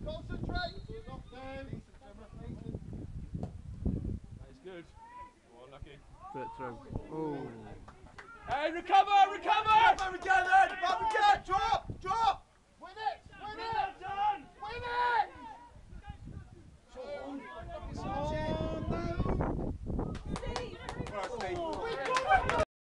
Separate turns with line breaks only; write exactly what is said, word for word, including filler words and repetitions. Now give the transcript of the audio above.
Concentrate. That's good. Oh, lucky.
Put it through. Oh.
Hey, recover, recover!